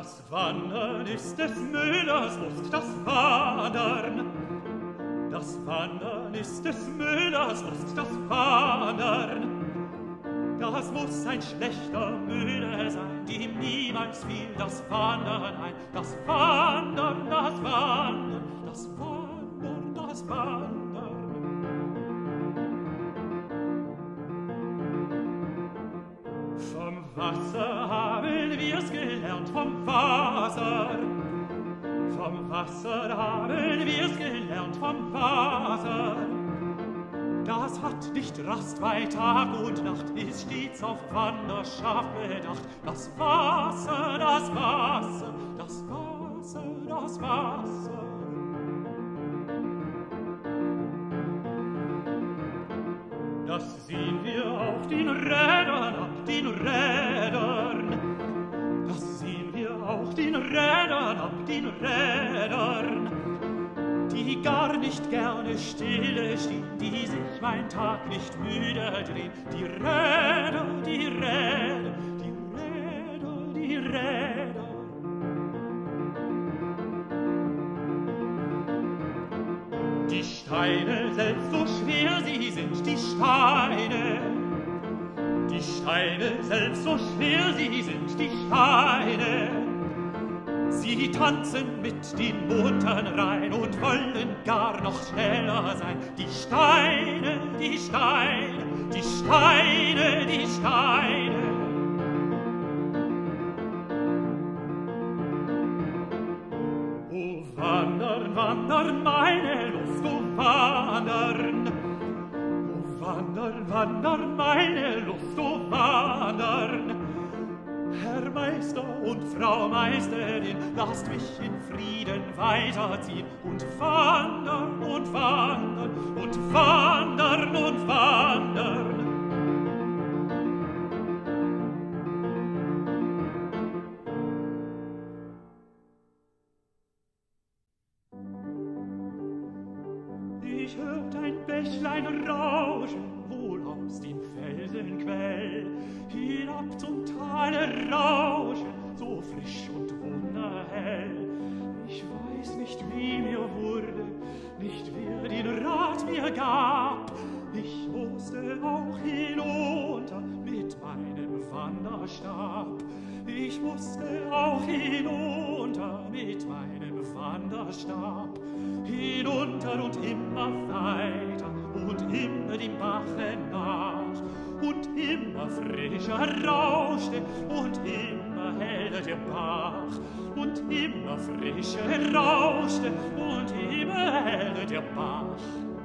Das Wandern ist des Müllers Lust, das Wandern. Das Wandern ist des Müllers Lust, das Wandern. Das muss ein schlechter Müller sein, dem niemals fiel das Wandern ein. Das Wandern, das Wandern, das Wandern, das Wandern. Vom Wasser haben wir's gelernt, vom Wasser. Vom Wasser haben wir's gelernt, vom Wasser. Das hat nicht Rast bei Tag und Nacht, ist stets auf Wanderschaft bedacht. Das Wasser, das Wasser, das Wasser, das Wasser. Das sehen wir auf den Rädern, ab den Rädern. Das sehen wir auf den Rädern, ab den Rädern. Die gar nicht gerne stille stehen, die sich mein Tag nicht müde drehen. Die Räder, die Räder, die Räder, die Räder. Die Steine, selbst so schwer sie sind, die Steine. Die Steine, selbst so schwer sie sind, die Steine. Sie tanzen mit den Muttern rein und wollen gar noch schneller sein. Die Steine, die Steine, die Steine, die Steine. Oh, wandern, wandern, meine Lust, oh, wandern. Oh, wandern, wandern, meine Lust, oh, wandern. Herr Meister und Frau Meisterin, lasst mich in Frieden weiterziehen und wandern und wandern und wandern und wandern. Ich hört ein Bächlein rauschen, wohl aus dem Felsenquell, hinab zum Tale rauschen, so frisch und wunderhell. Ich weiß nicht, wie mir wurde, nicht wer den Rat mir gab. Ich musste auch hinunter mit meinem Wanderstab. Ich musste auch hinunter mit meinem Wanderstab. Hinunter und immer weiter und immer dem Bache nach. Und immer frischer rauschte und immer heller der Bach. Und immer frischer rauschte und immer heller der Bach.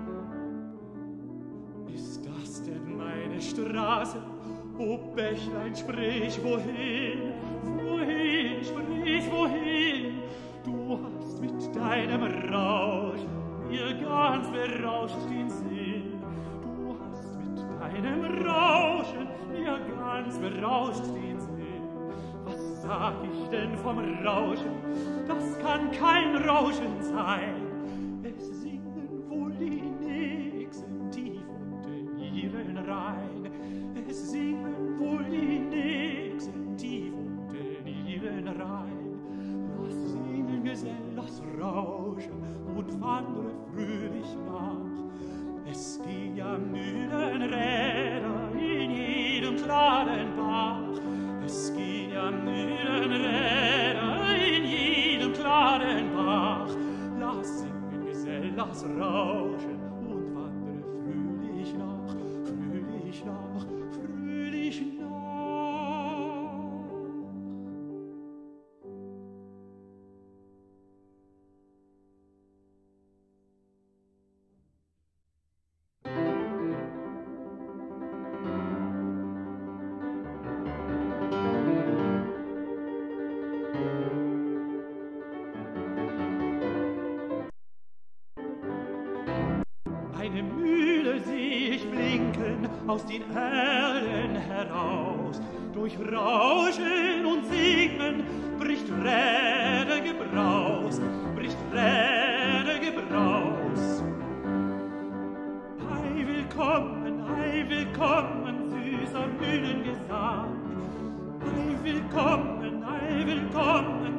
Ist das denn meine Straße? O Bächlein, sprich wohin? Wohin, sprich wohin? Du hast mit deinem Rauschen mir ganz berauscht den Sinn. Du hast mit deinem Rauschen mir ganz berauscht den Sinn. Was sag ich denn vom Rauschen? Das kann kein Rauschen sein. Es singen wohl die Nixen tief unten ihren Rhein. Es singen wohl die Nixen tief unten ihren Rhein. Lass singen, Gesell, lass rauschen und wandre fröhlich nach. Es ging ja Mühlenräder in jedem klaren Bach. Es ging ja Mühlenräder in jedem klaren Bach. Lass singen, Gesell, lass rauschen und wandre fröhlich nach, fröhlich nach, fröhlich nach. Eine Mühle seh ich blinken aus den Erlen heraus. Durch Rauschen und Singen bricht Rädergebraus, bricht Rädergebraus. Ei, willkommen, süßer Mühlengesang. Ei, willkommen,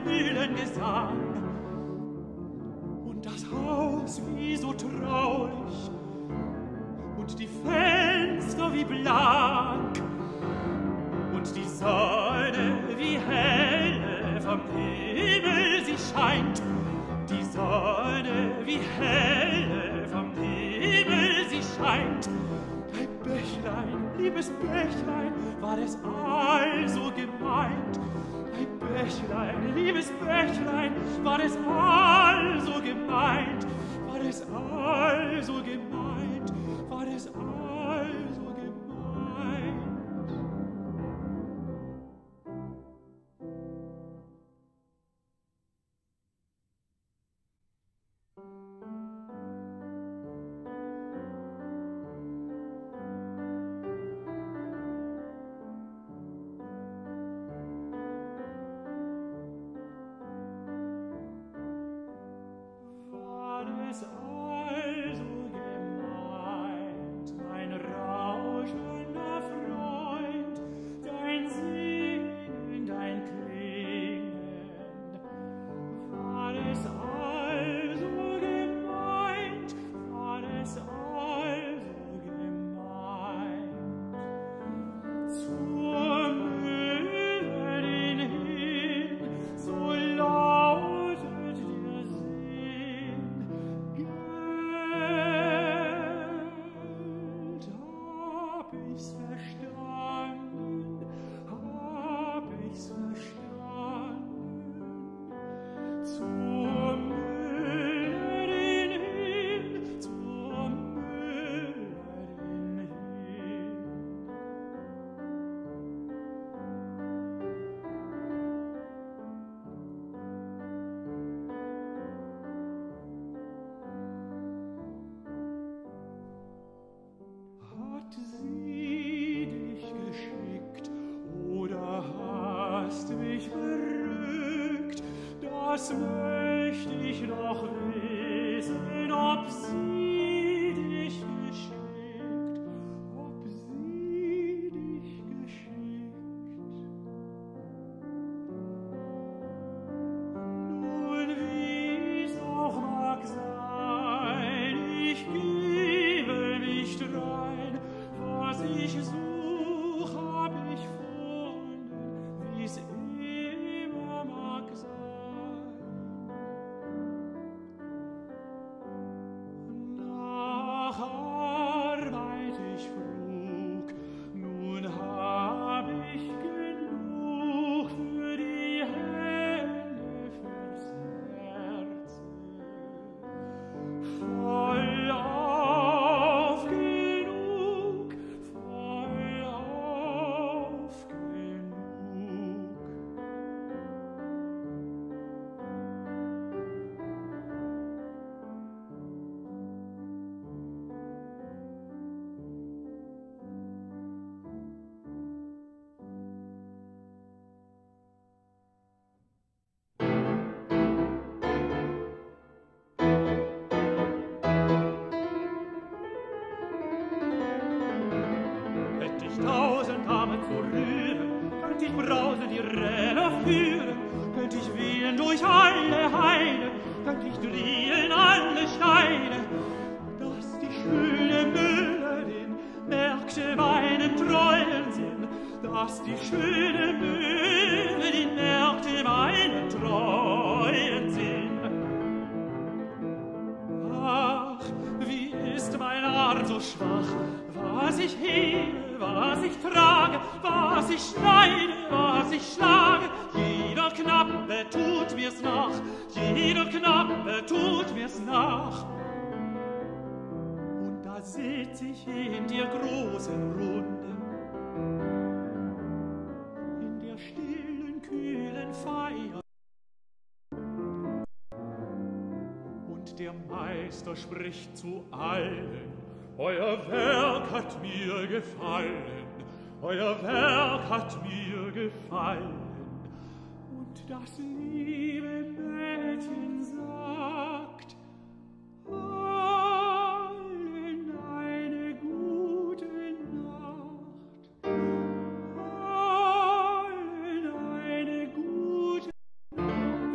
kühlen Gesang. Und das Haus wie so traulich und die Fenster wie blank und die Sonne wie helle vom Himmel sie scheint. Die Sonne wie helle vom Himmel sie scheint. Dein Bächlein, liebes Bächlein, war es also gemeint. Dein Bächlein, liebes Bächlein, war es also gemeint. War es also gemeint, war es also gemeint. Das möcht ich noch wissen, ob sie dich geschickt, ob sie dich geschickt. Nun, wie's auch mag sein, ich gebe nicht rein, was ich such, hab ich gefunden, wie's immer mag sein. Tausend Arme zu rühren, könnt ich brausen die Räder führen, könnt ich wehen durch alle Heide, könnt ich drehen alle Steine, dass die schöne Müllerin merkte meinen treuen Sinn, dass die schöne Müllerin merkte meinen treuen Sinn. Ach, wie ist mein Arm so schwach, was ich hebe, was ich trage, was ich schneide, was ich schlage, jeder Knappe tut mir's nach, jeder Knappe tut mir's nach. Und da sitz ich in der großen Runde, in der stillen, kühlen Feier. Und der Meister spricht zu allen: Euer Werk hat mir gefallen, euer Werk hat mir gefallen. Und das liebe Mädchen sagt allen eine gute Nacht, allen eine gute Nacht.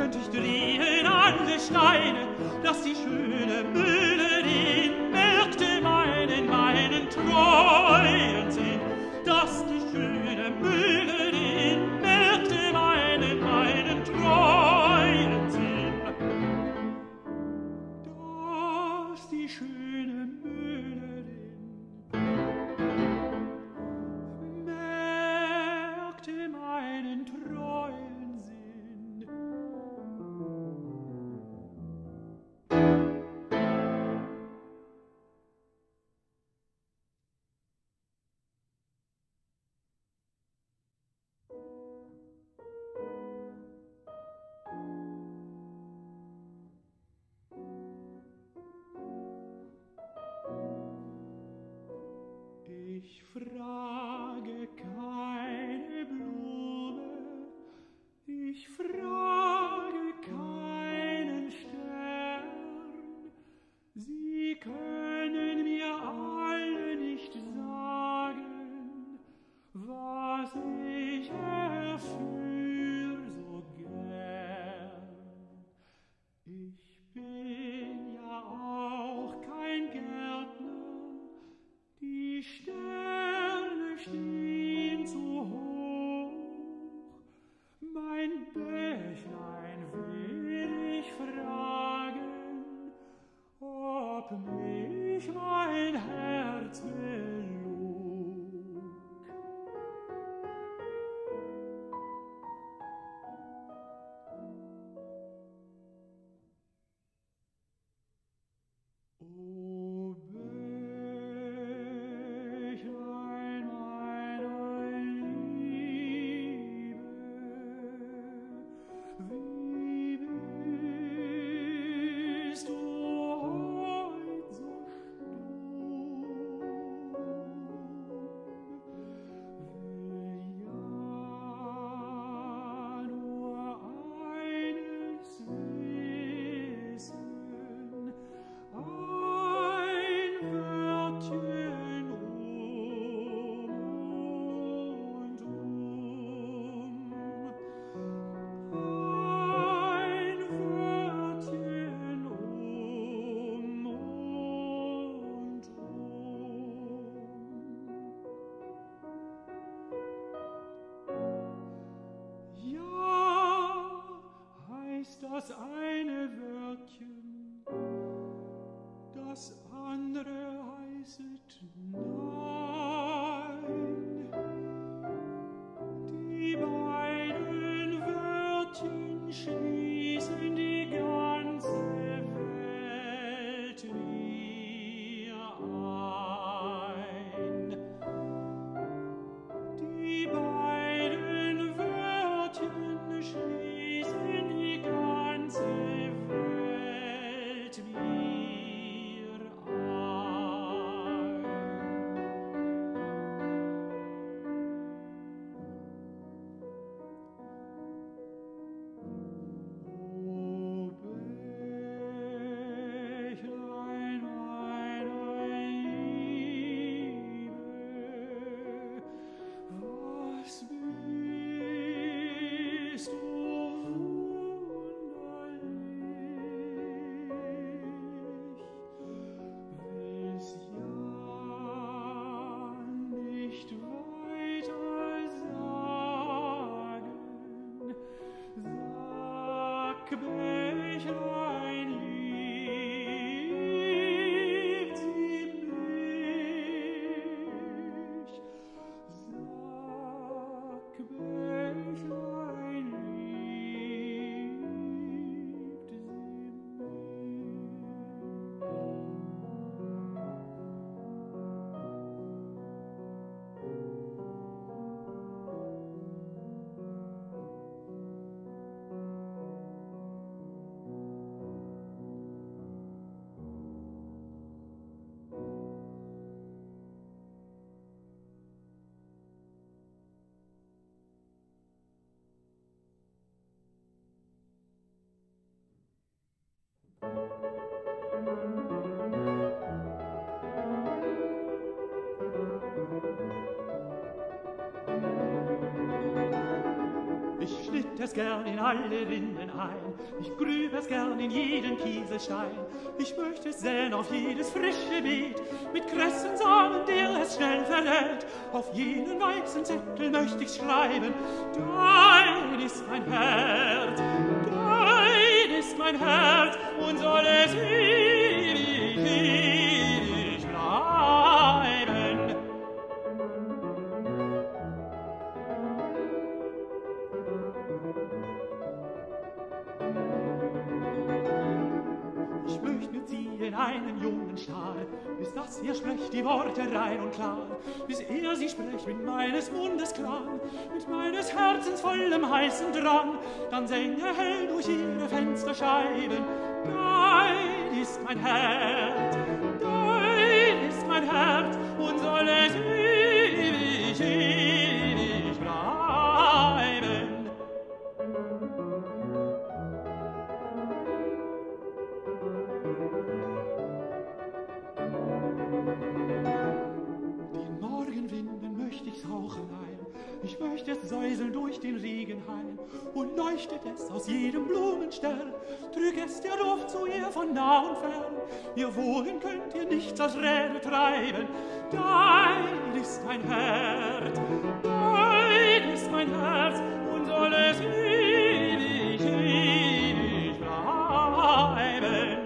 und drehen alle Steine, dass die schöne Müllerin merkte meinen treuen Sinn, dass die schöne Müllerin merkte meinen treuen Sinn, dass die schöne Müllerin merkte meinen treuen Sinn. Ich frage keine Blume, ich frage keinen Stern, sie können mir alle nicht sagen, was ich erführ so gern. Ich bin ja auch kein Gärtner, die Sterne stehen zu hoch, mein Bächlein will ich fragen, ob mich mein Herz belog. O Bächlein meiner Liebe, wie bist du heut so stumm? Will ja nur eines wissen, ein Wörtchen und ein Wörtchen und Ja, heißt das eine Wörtchen, das andere heißet nein. Die beiden Wörtchen schließen die ganze Welt mir ein. Die beiden Wörtchen schließen die ganze Welt mir ein. O Bächlein meiner Liebe, was bist du wunderlich, willst ja nicht weiter sagen, sag Bächlein, liebt sie mich, sag Bächlein, liebt sie Ich schnitt es gern in alle Rinnen ein, ich grüb es gern in jeden Kieselstein, ich möchte es säen auf jedes frische Beet, mit Kressen Samen, der es schnell verrät, auf jenen weißen Zettel möchte ich schreiben, dein ist mein Herz, dein ist mein Herz, und soll es ewig, ewig bleiben. Ich möchte mit ziehen einen jungen Star, bis dass ihr sprecht die Worte rein und klar, bis er sie spricht mit meines Mundes Klang, mit meines Herzens vollem heißen Drang, dann sänge hell durch ihre Fensterscheiben, dein ist mein Herz, dein ist mein Herz, und soll es ewig, ewig bleiben. Den Morgenwinden möchte ich's hauchen ein, ich möchte es säuseln durch den Regen heim, und leuchtet es aus jedem Blumenstern, trüg es der Ruf zu ihr von nah und fern, ihr wohin könnt ihr nichts aus Rede treiben, dein ist mein Herz, dein ist mein Herz, und soll es ewig, ewig bleiben.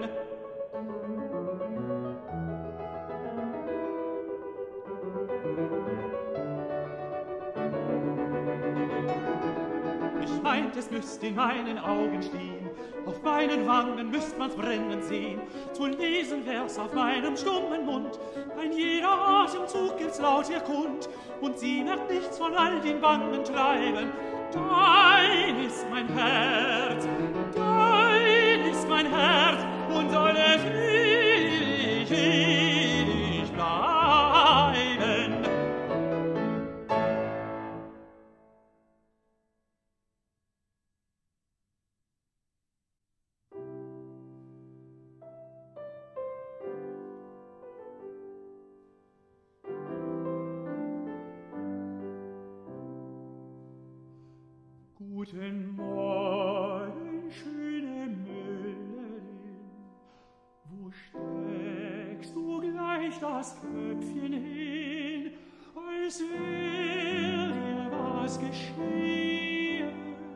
Ich meint, es müsst in meinen Augen stehen, auf meinen Wangen müsst man's brennend sehen, zu lesen wär's auf meinem stummen Mund, ein jeder Atemzug gilt's laut ihr kund, und sie merkt nichts von all den bangen Treiben, dein ist mein Herz, dein ist mein Herz, und soll es ewig, ewig bleiben. Guten Morgen, schöne Müllerin, wo steckst du gleich das Köpfchen hin, als wär dir was geschehen?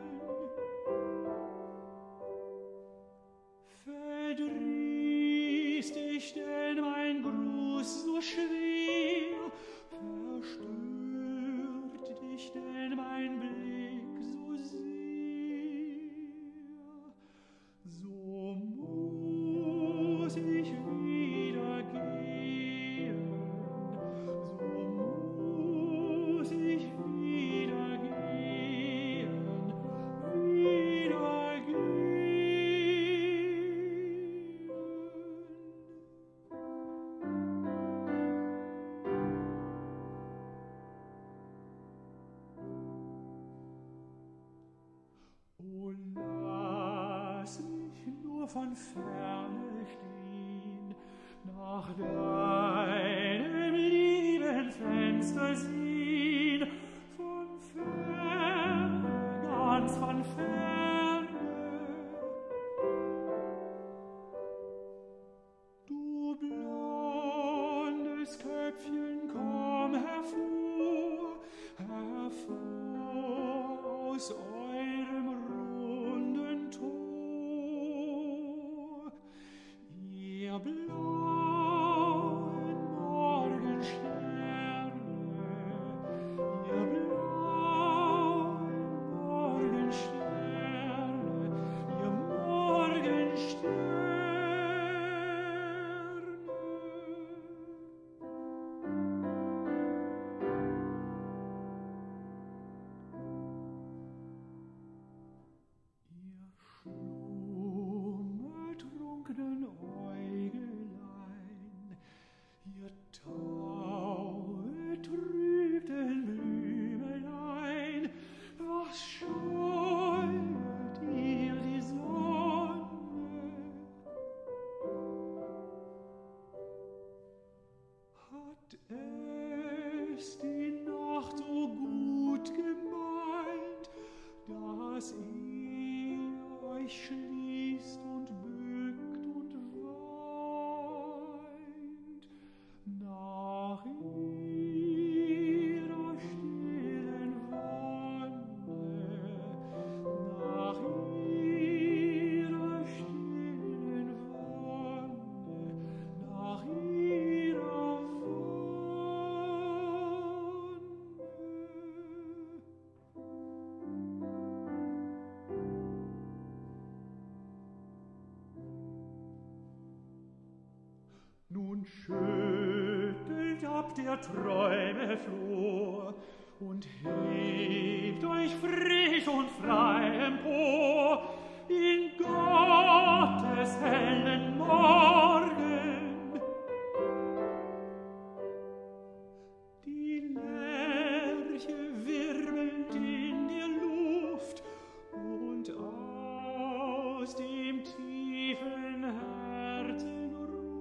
Verdrießt dich denn mein Gruß so schwer, verstört dich denn mein Blick so sehr, so muss ich wieder gehen, so muss ich wieder gehen, wieder gehen. Oh, lass mich nur von ferne stehen, nach deinem lieben Fenster sehen, von ferne, ganz von ferne. Du blondes Köpfchen, komm hervor, hervor aus eurem runden Tor. Ihr Blau ab der Träume Flur und hebt euch frisch und frei empor in Gottes hellen Morgen. Die Lerche wirbelt in der Luft und aus dem tiefen Herzen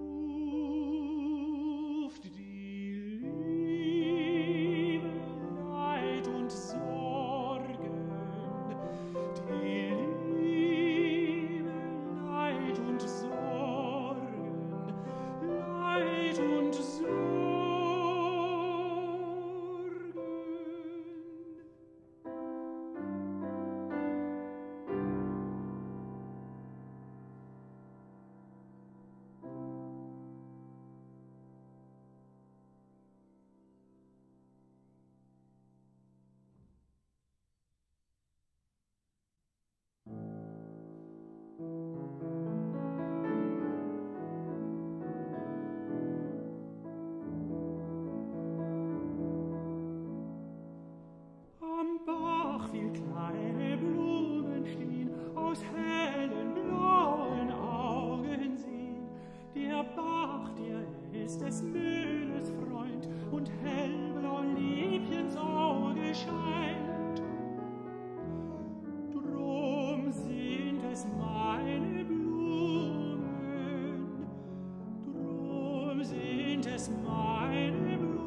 ruft die Liebe, Leid und Sorgen, die Liebe, Leid und Sorgen, Leid und Sorgen. Am Bach viel kleine Blumen stehen, aus hellen blauen Augen sehen. Der Bach, der ist des Mülles Freund, und hellblau Liebchens Auge scheint. Drum sind es meine Blumen, drum sind es meine Blumen.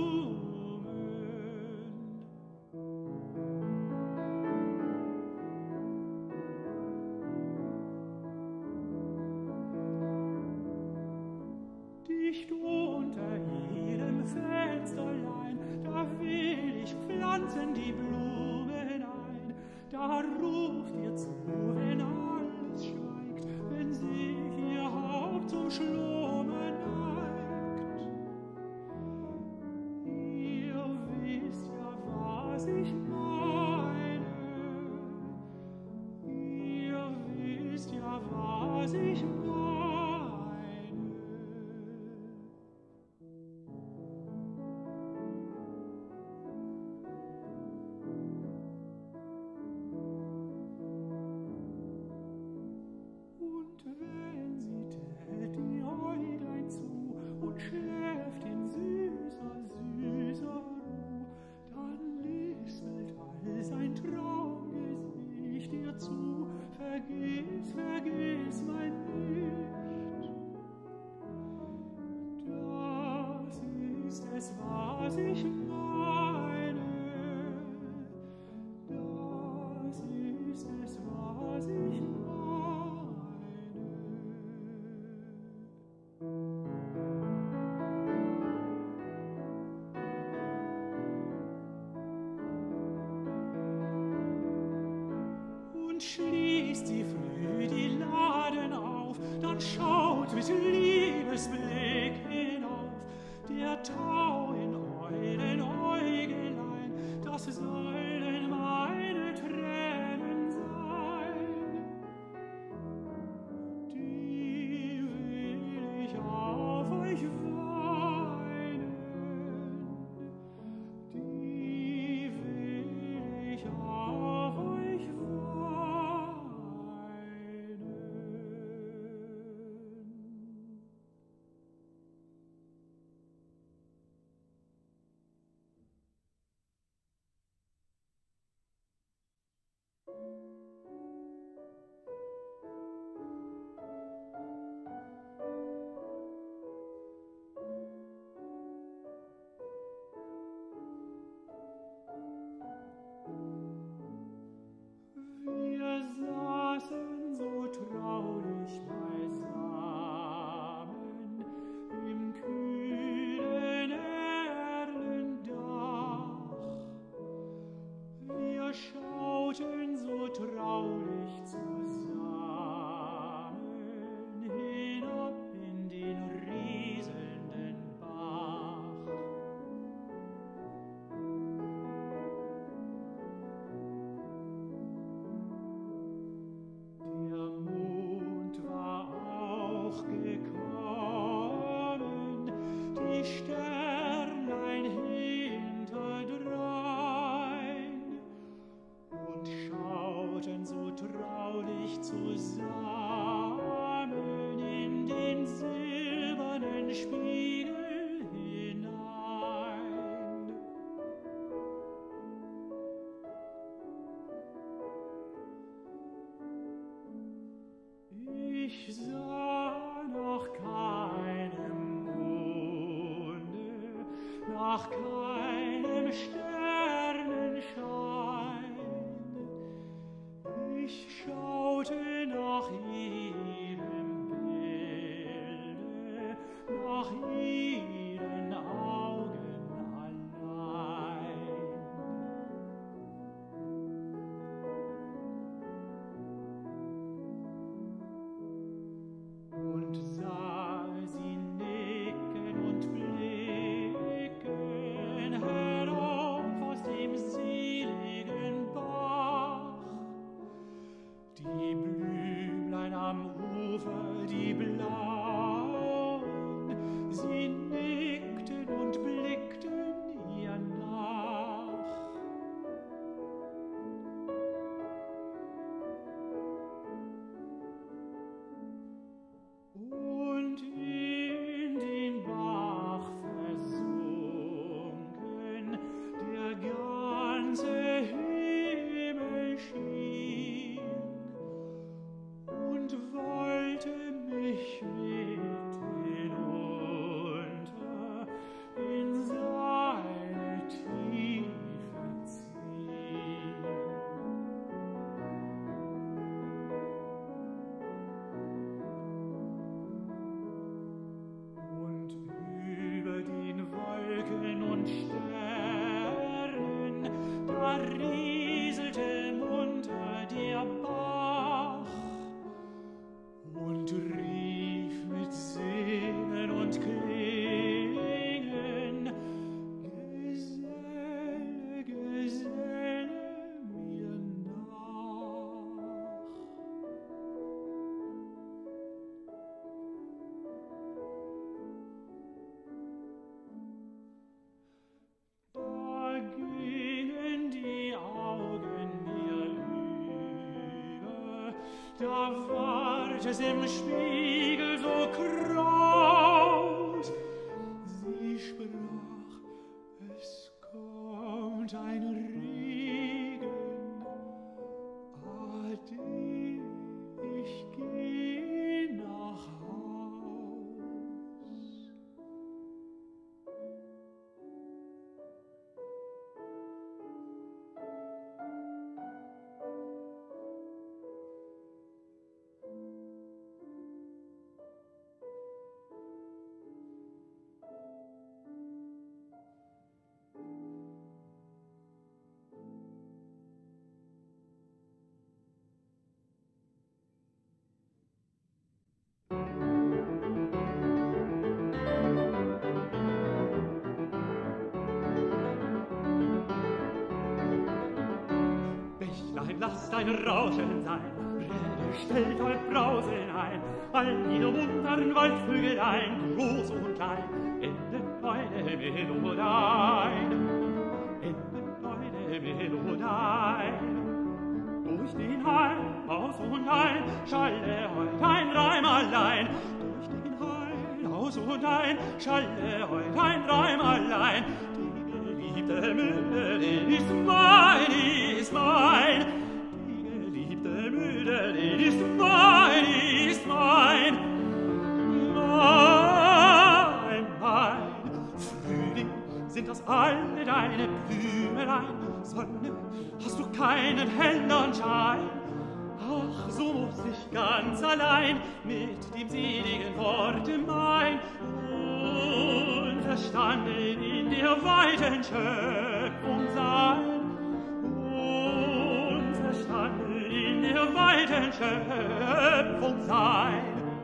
Dicht unter jedem Fensterlein, da will ich pflanzen die Blumen ein. Da ruft ihr zu, wenn alles schweigt, wenn sich ihr Haupt zum Schlummer neigt. Ihr wisst ja, was ich meine. Ihr wisst ja, was ich meine. Und wenn sie tät die Äuglein zu und schläft in süßer, süßer Ruh, dann lispelt all sein Traumgesicht ihr zu: Vergiss, vergiss mein nicht. Das ist es, was ich meine. Das ist es, was ich meine. Und schließt sie früh die Laden auf, dann schaut mit Liebesblick hinauf der Tau in euren Äugelein, das sollen meine Tränen sein. Die will ich auf euch weinen, die will ich auf euch weinen. nach keinem Sternenschein. Ich schaute nach ihrem Bilde, nach ihren Augen allein. Und sah sie nicken und blicken herauf aus dem seligen Bach. Die Blümlein am Ufer, die blauen, sie nickten und blickten ihr nach. Und in den Bach versunken, der ganze Himmel schien und wollte mich mit hinunter in seine Tiefe ziehen. Und über den Wolken und Sternen, da rieselte munter der Bach und rief mit Singen und Klingen: Geselle, Geselle mir nach. Da gingen die Augen mir über, da ward es im Spiegel so kraus. Sie sprach, es kommt ein Regen, ade, ich geh nach Haus. Bächlein, lasst ein Rauschen sein, Räder, stellt euch Brausen ein, all ihr munteren Waldvögelein, groß und klein, endet eure Melodein, endet eure Melodein. Durch den Hain, Haus und Ein, schalle heut ein Reim allein, durch den Hain, Haus und Ein, schalle heut ein Reim allein. Die geliebte Müllerin ist mein, ist mein. Die geliebte Müllerin ist mein, ist mein. Mein, mein. Frühling, sind das alle deine Blümelein? Sonne, hast du keinen hellern Schein? Ach, so muss ich ganz allein mit dem seligen Worte mein unverstanden in der weiten Schöpfung sein, unverstanden in der weiten Schöpfung sein.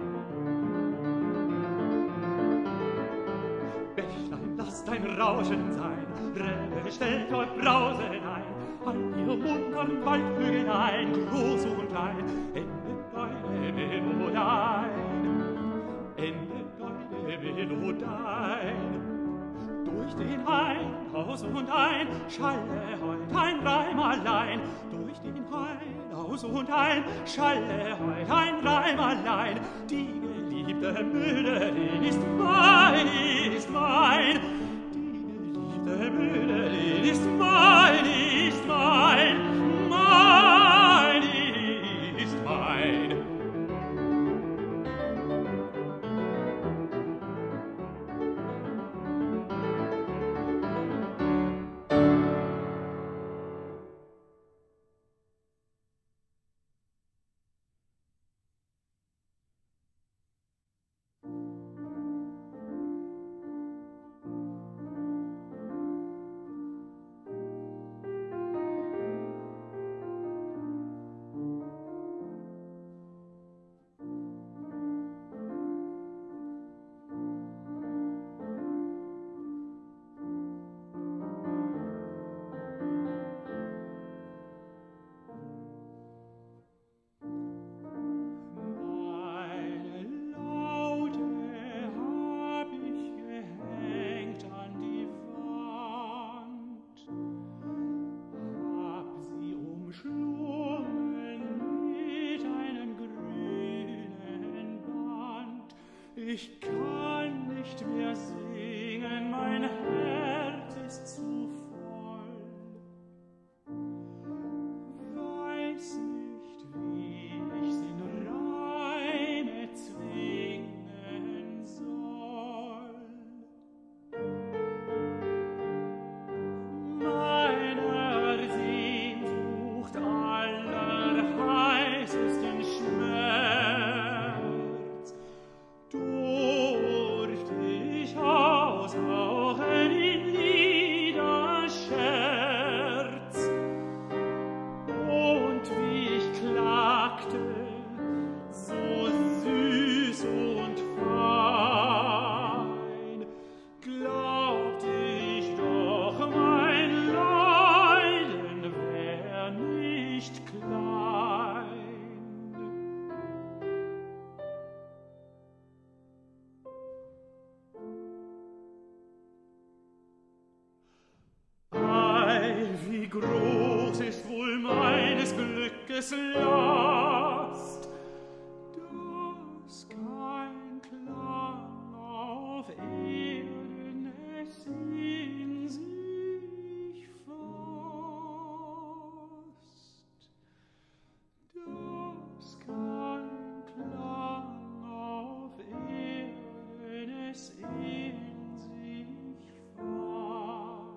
Bächlein, lasst ein Rauschen sein, Räder, stellt euch Brausen ein, all ihr munteren Waldvögelein, groß und klein, endet eure Melodein, endet eure Melodein. Durch den Hain, Haus und Ein, schalle heut ein Reim allein, durch den Hain, Haus und Ein, schalle heut ein Reim allein. Die geliebte Müllerin ist mein, ist mein. Die geliebte Müllerin ist mein, ist mein, mein ist mein. Ich kann nicht mehr singen, mein Herz ist zu voll. Weiß nicht, wie ich's in Reime zwingen soll. Meiner Sehnsucht allerheißesten Schmerz durfte ich aushauchen in Liederscherz. Und wie ich klagte, so süß und fein, glaubte ich doch, mein Leiden wär nicht klein. Ei, wie groß ist wohl meines Glückes Last, dass kein Klang auf Erden es in sich fasst, dass kein Klang auf Erden es in sich fasst.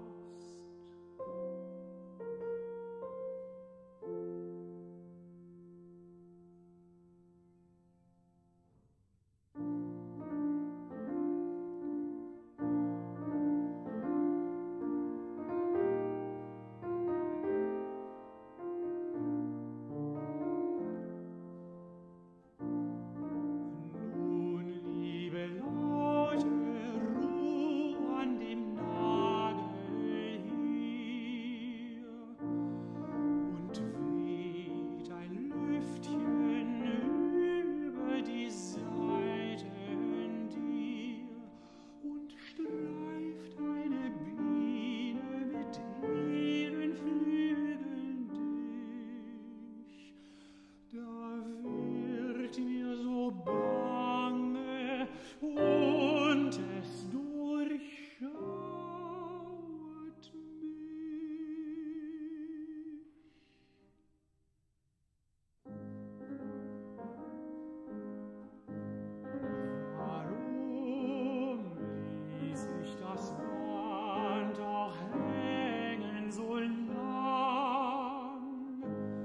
Nun, liebe Leute, ruh an dem Nagel hier und weht ein Lüftchen über die Saiten dir und streift eine Biene mit ihren Flügeln dich. Da wird mir so bange und es durchschaut mich. Warum ließ ich das Band auch hängen so lang?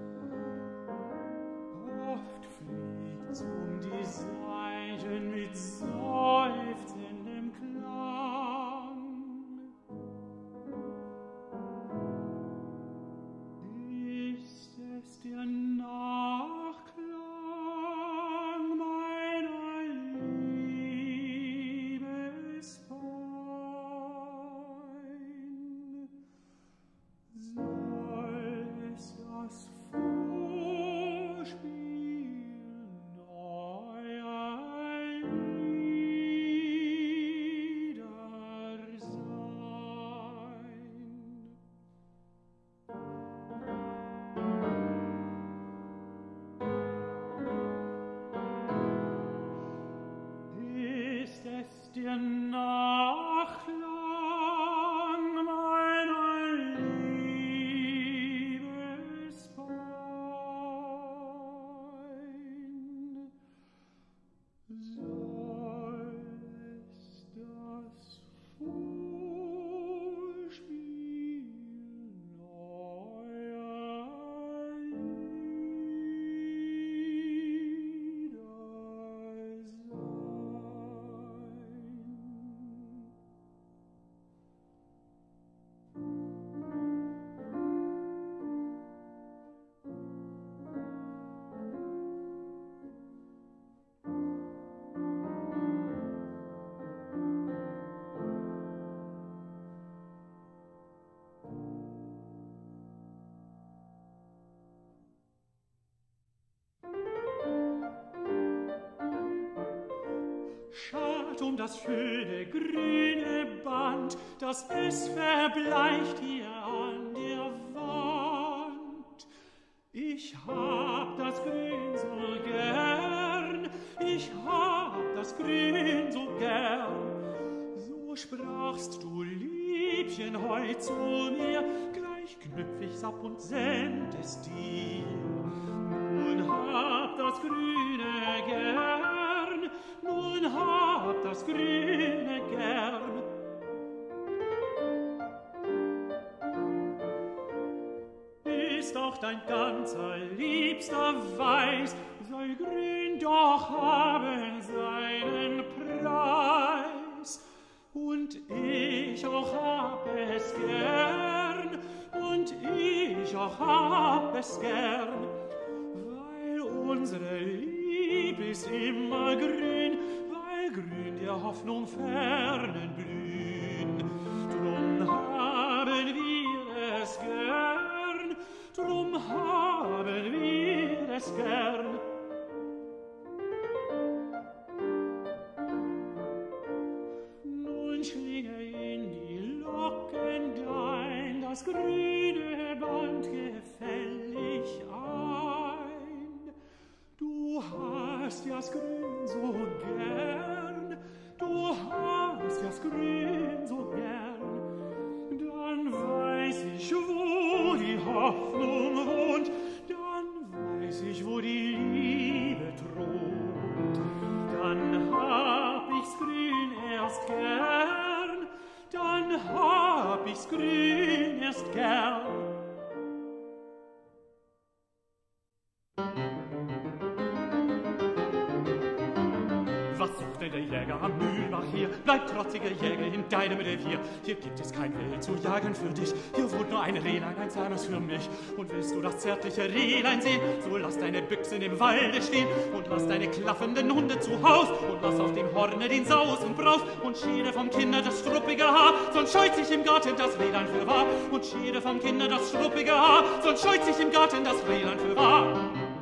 Oft fliegt's um die Saiten mit seufzendem Klang. Ist es der Nachklang meiner Liebespein? Soll es das Vorspiel neuer Lieder sein? Ist es der Nachklang meiner Liebespein? Soll es das Vorspiel neuer Lieder Schad um das schöne grüne Band, das es verbleicht hier an der Wand. Ich hab das Grün so gern, ich hab das Grün so gern. So sprachst du, Liebchen, heut zu mir, gleich knüpf ich's ab und send es dir. Nun hab das Grüne gern, nun hab das Grüne gern. Ist auch dein ganzer liebster Weiß, soll grün doch haben seinen Preis. Und ich auch hab es gern, und ich auch hab es gern, weil unsere Lieb ist immer grün, weil grün der Hoffnung fernen blühen. Drum haben wir es gern, drum haben wir es gern. Nun schlinge in die Locken dein das grüne Band gefällig ein. Du hast das Grün so gern, du hast das Grün so gern. Dann weiß ich, wo die Hoffnung wohnt, dann weiß ich, wo die Liebe thront. Dann hab ich's Grün erst gern, dann hab ich's Grün erst gern. Was sucht denn der Jäger am Mühlbach hier? Bleib, trotziger Jäger, in deinem Revier. Hier gibt es kein Wild zu jagen für dich. Hier wohnt nur ein Rehlein, ein zahmes für mich. Und willst du das zärtliche Rehlein sehen, so lass deine Büchsen im Walde stehen und lass deine klaffenden Hunde zu Haus und lass auf dem Horne den Saus und Braus und schiere vom Kinder das struppige Haar, sonst scheut sich im Garten das Rehlein für wahr. Und schiere vom Kinder das struppige Haar, sonst scheut sich im Garten das Rehlein für wahr.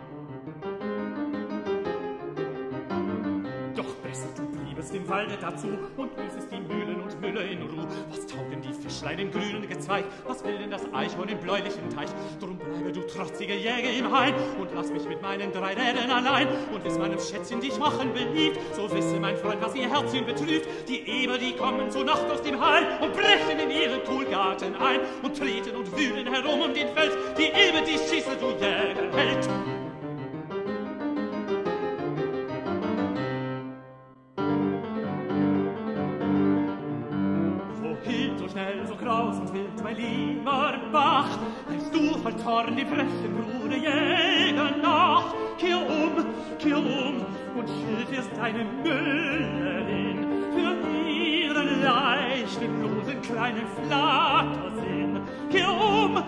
Im Walde dazu und ließest die Mühlen und Müller in Ruh. Was taugen die Fischlein im grünen Gezweig? Was will denn das Eichhorn im bläulichen Teich? Drum bleibe du trotzige Jäger im Hain und lass mich mit meinen 3 Rädern allein. Und wiss meinem Schätzchen dich machen beliebt, so wisse mein Freund, was ihr Herzchen betrübt. Die Eber, die kommen zur Nacht aus dem Hain und brechen in ihren Kuhlgarten ein und treten und wühlen herum um den Feld. Die Eber, die schieße, du Jägerheld. So kraus und wild, mein lieber Bach, als du voll Zorn die frechen Bruder Jäger nach. Kehr um und schilt erst deine Müllerin für ihren leichten, losen kleinen Flattersinn. Kehr um.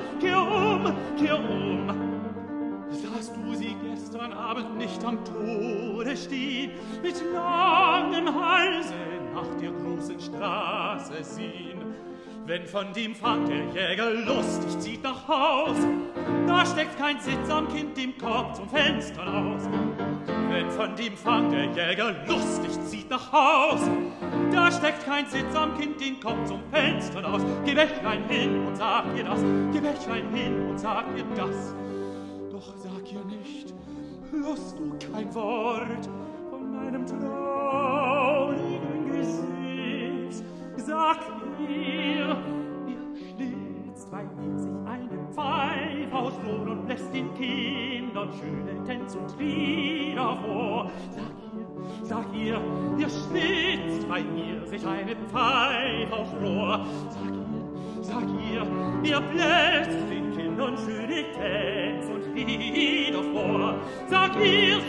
Sahst du sie gestern Abend nicht am Tore stehen, mit langem Halse nach der großen Straße ziehen? Wenn von dem Fang der Jäger lustig zieht nach Haus, da steckt kein Sitz am Kind dem Korb zum Fenster aus. Wenn von dem Fang der Jäger lustig zieht nach Haus, da steckt kein Sitz am Kind den Kopf zum Fenster aus. Geh Bächlein hin und sag ihr das, geh Bächlein hin und sag ihr das. Doch sag ihr nicht, hörst du kein Wort von meinem traurigen Gesicht. Sag ihr schnitzt bei ihr sich eine Pfeif aus Lohn und lässt den Kindern schöne Tänze und Lieder vor. Sag ihr schnitzt bei ihr sich eine Pfeif aus Rohr. Sag ihr bläst den Kindern schöne Tänze und Lieder vor. Sag ihr's.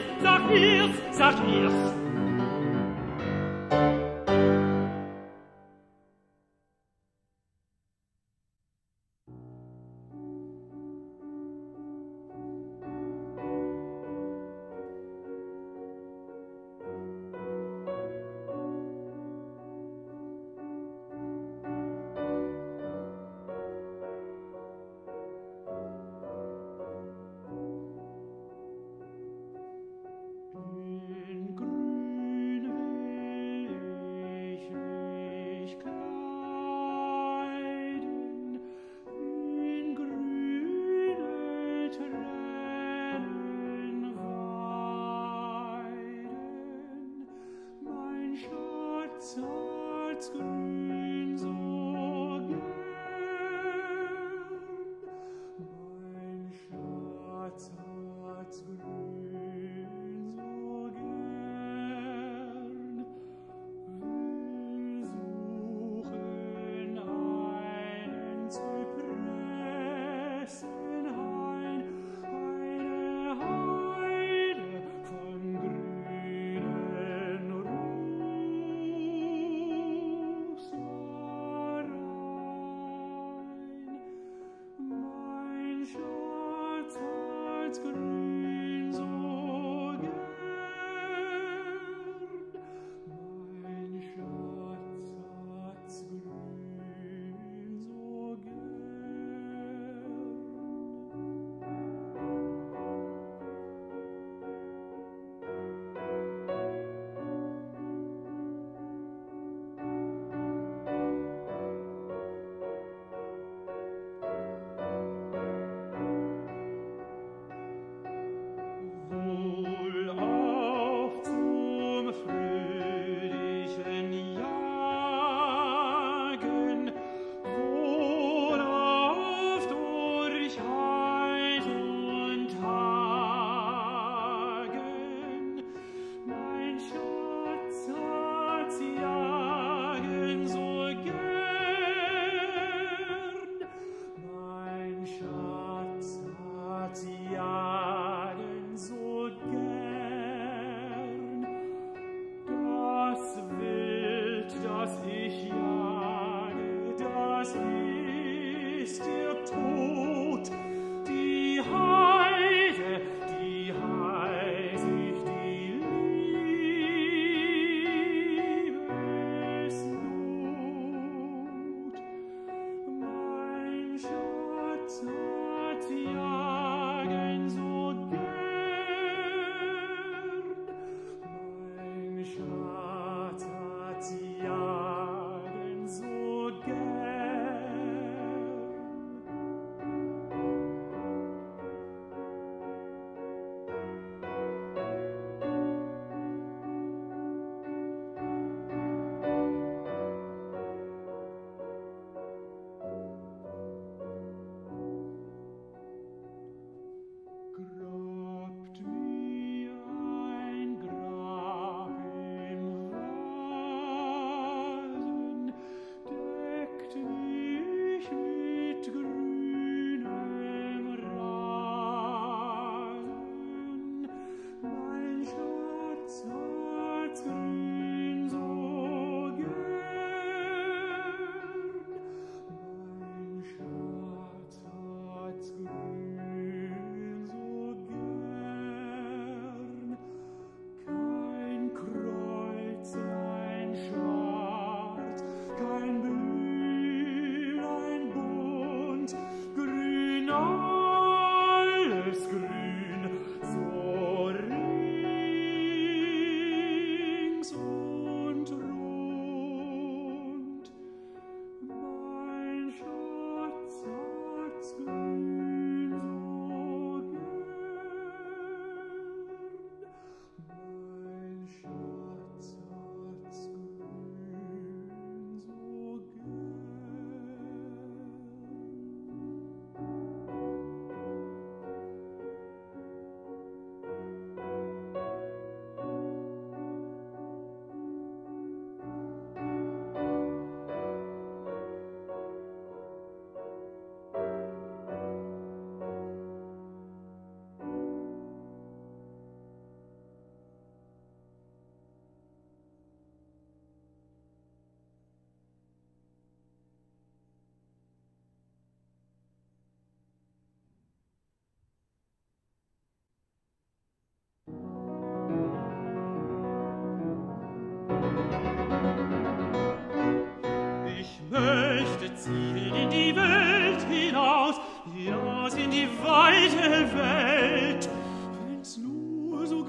möchte ziehen in die Welt hinaus, hinaus in die weite Welt. Wenn's nur so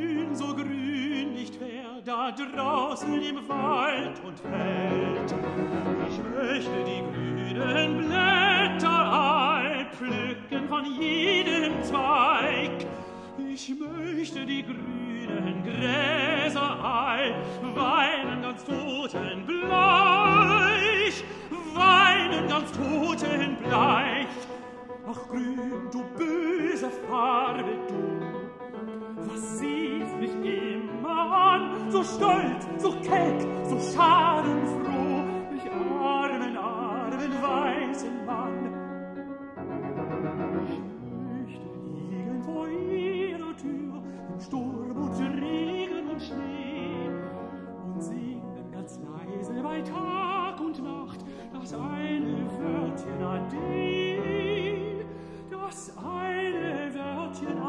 grün nicht wär, da draußen im Wald und Feld. Ich möchte die grünen Blätter all pflücken von jedem Zweig. Ich möchte die grünen Gräser all weinen ganz totenbleich, weinen ganz totenbleich. Ach grün, du böse Farbe, du, was siehst mich immer an, so stolz, so keck, so schadenfroh, mich armen, armen, weißen Mann. Ich möchte liegen vor ihrer Tür, im Sturm und Regen und Schnee, und singen ganz leise bei Tag und Nacht das eine Wörtchen Ade, das eine Wörtchen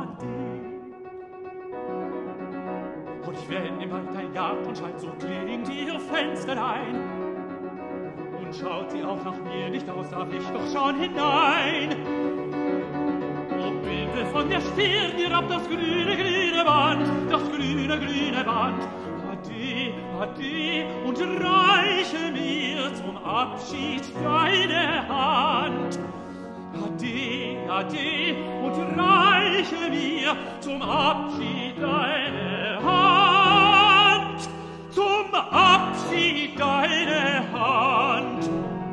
wenn im Wald ein Jagd und schallt, so klingt ihr Fensterlein. Und schaut sie auch nach mir nicht aus, darf ich doch schon hinein. O Bilde von der Stirn herab, das grüne, grüne Band, das grüne, grüne Band. Ade, ade, und reiche mir zum Abschied deine Hand. Ade, ade, und reiche mir zum Abschied deine Hand. Zum Abschied deine Hand.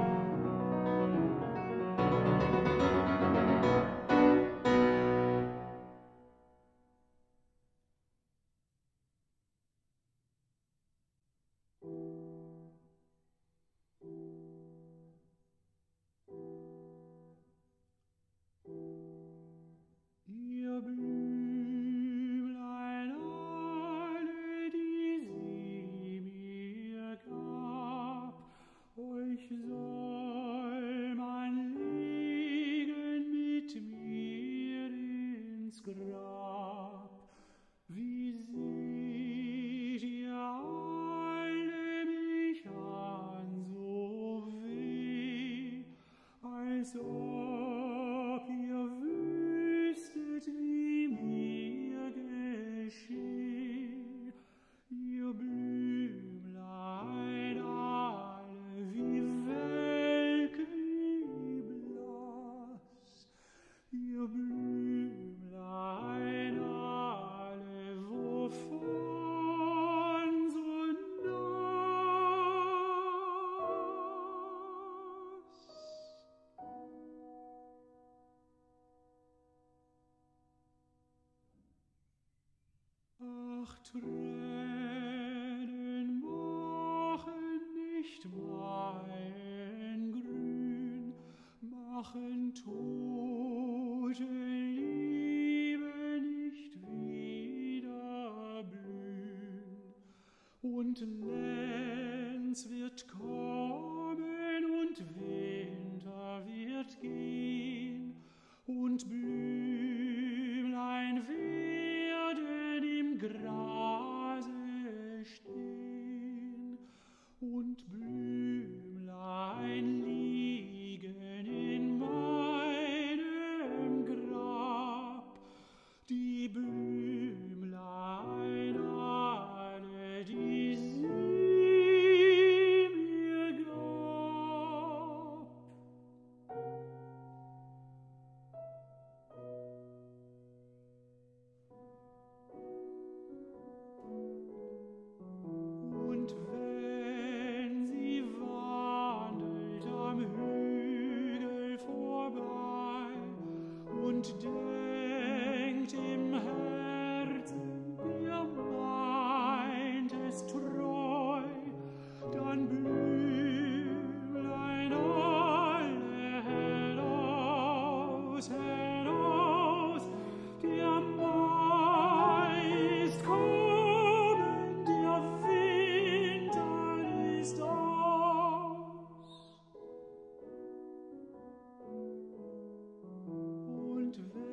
Ihr Blümlein alle, die sie mir gab, euch soll man legen mit mir ins Grab. Wie seht ihr alle mich an, so weh, als ob ihr wüsstet, wie mir geschehen. Ihr Blümlein alle, wie welk, wie blass. Ihr Blümlein alle, wovon so nass. Ach, Tränen machen nicht mein Grün, machen tote Liebe nicht wieder blühen. Und Lenz wird kommen und Winter wird gehen und Blümlein werden im Grase stehen und Blümlein liegen in meinem Grab. Die Blümlein alle, die sie mir gab. Und wenn sie wandelt am Hügel vorbei und denkt im Herzen, ihr meint es treu, dann Blümlein alle heraus, heraus, der Mai ist kommen, der Winter ist aus. Und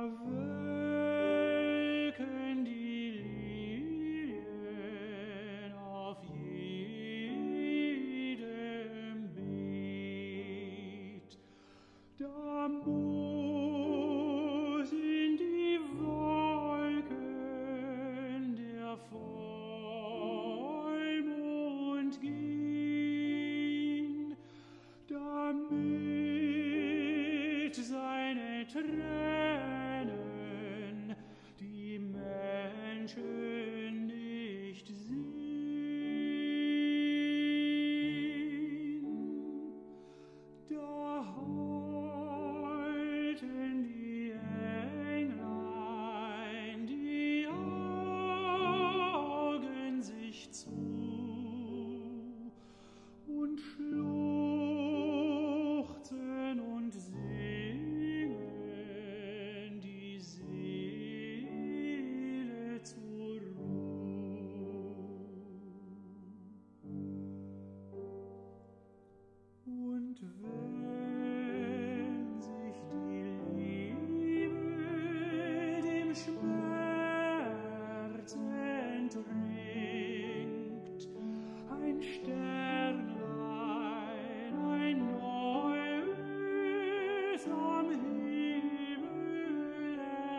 welken die Lilien auf jedem Beet. Da muss in die Wolken der Vollmond gehen, damit seine Tränen die Menschen nicht sehen. Da halten die Englein die Augen sich zu und schluchzen und singen die Seele zur Ruhe. Und wenn sich die Liebe dem Schmerz entringt, ein Sternlein, ein neues am Himmel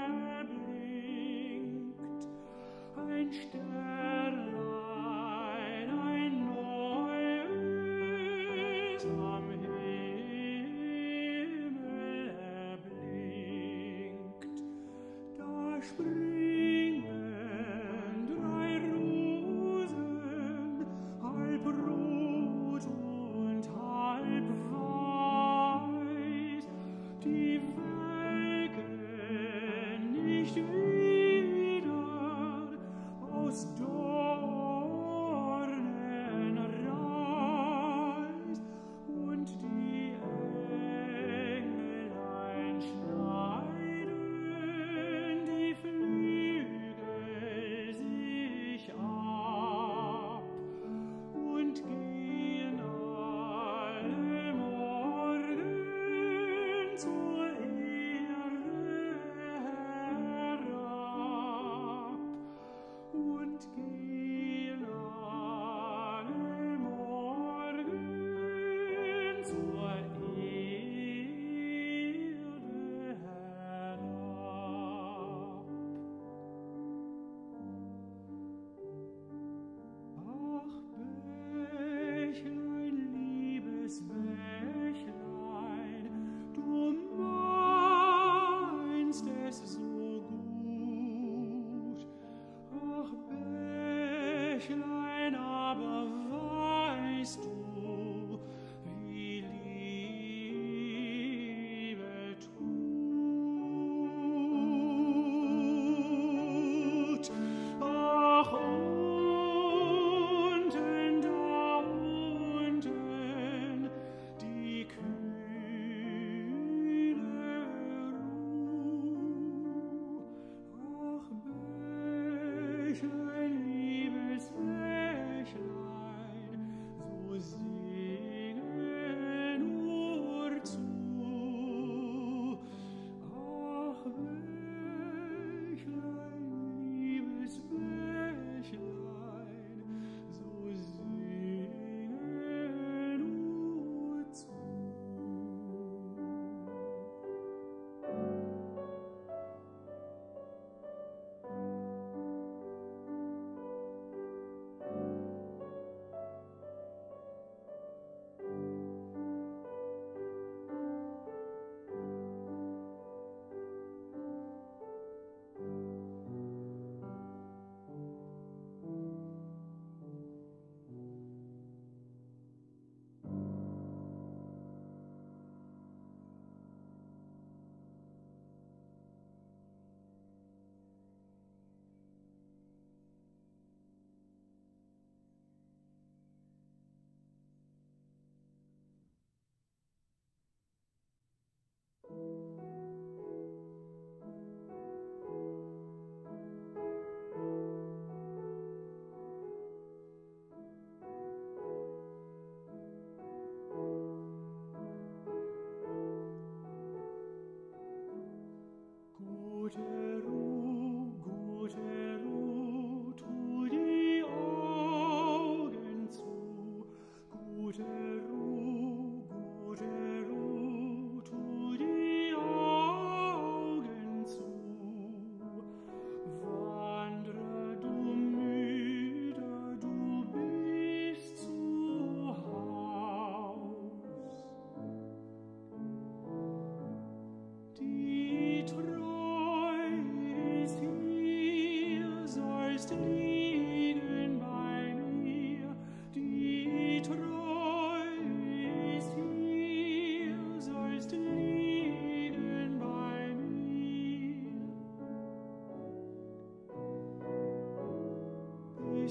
erblinkt, ein Sternlein, ein neues am Himmel erblinkt, da springen drei Rosen, halb rot und halb weiß,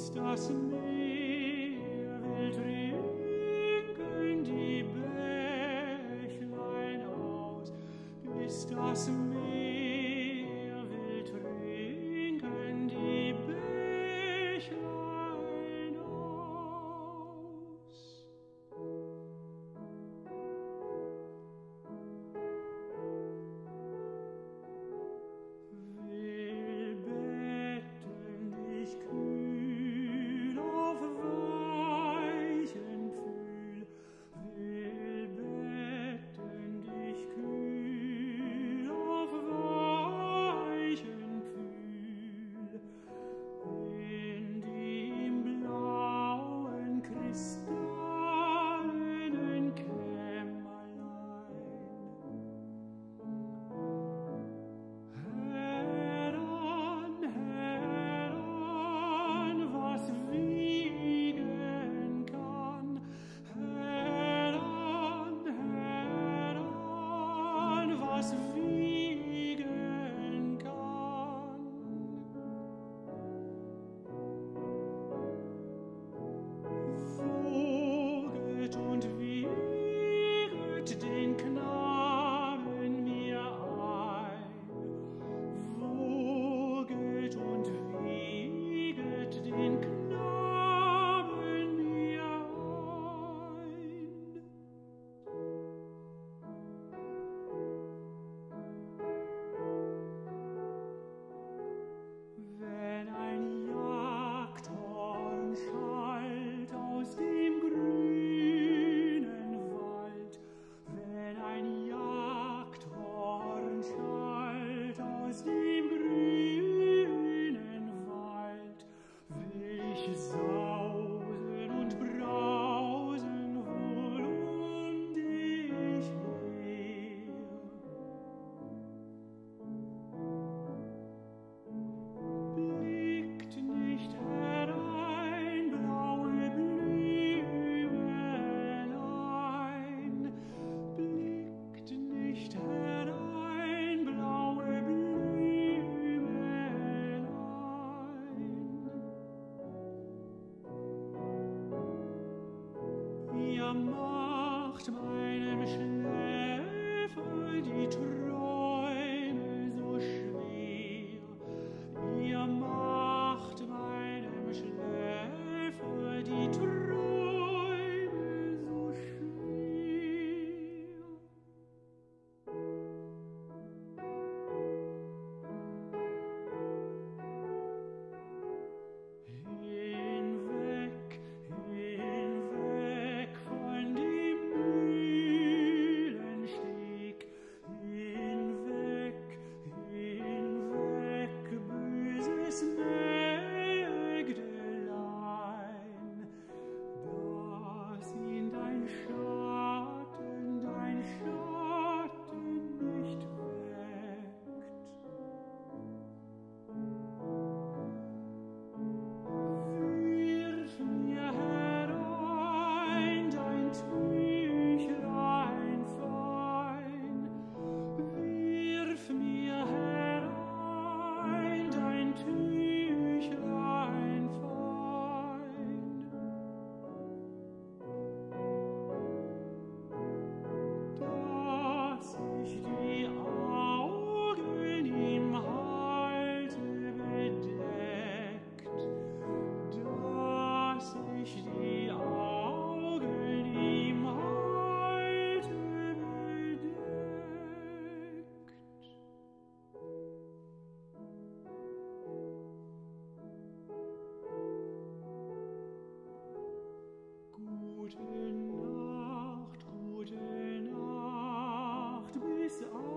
bis das Meer will trinken die Bächlein aus, bis das Meer will trinken die Bächlein aus. Will betten dich kühl auf weichen Pfühl, will betten dich kühl auf weichen Pfühl, in dem blauen kristallenen Kämmerlein. Heran, heran, was wiegen kann. Heran, heran, was wiegen kann. Woget und wieget den Knaben mir ein. Woget und wieget den Knaben mir ein. Wenn ein Jagdhorn schallt aus dem grünen Wald, wenn ein Jagdhorn schallt aus dem grünen Wald, will ich sausen und brausen wohl um dich her. Blickt nicht herein, blaue Blümelein, blickt nicht herein, blaue Blümelein. Ihr macht meinem Schläfer die Träume so schwer. Ihr macht meinem Schläfer die Träume so schwer. Hinweg, hinweg von dem Mühlensteg, hinweg, hinweg, böses Mägdelein, dass ihn dein Schatten nicht weckt. Wirf mir herein dein Tüchlein fein, wirf mir herein dein Tüchlein fein, dass ich die Augen ihm halte bedeckt, dass ich die Augen ihm halte bedeckt. Gute Nacht, bis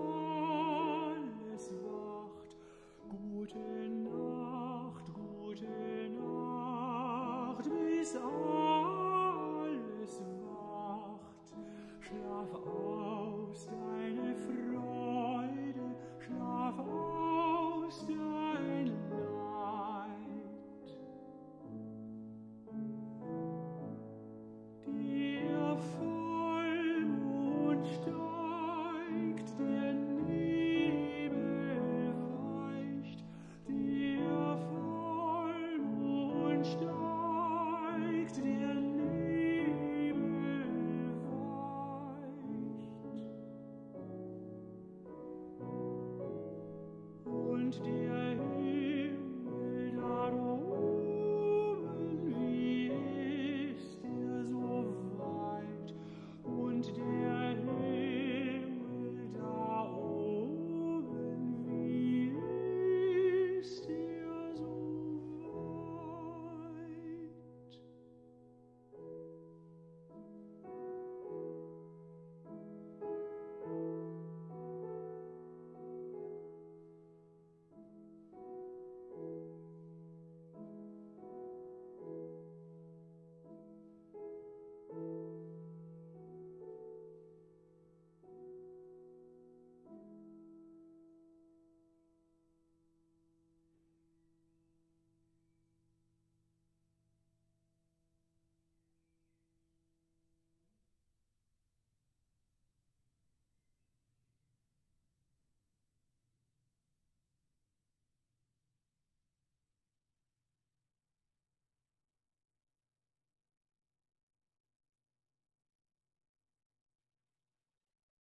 alles wacht. Gute Nacht, bis alles wacht. Schlaf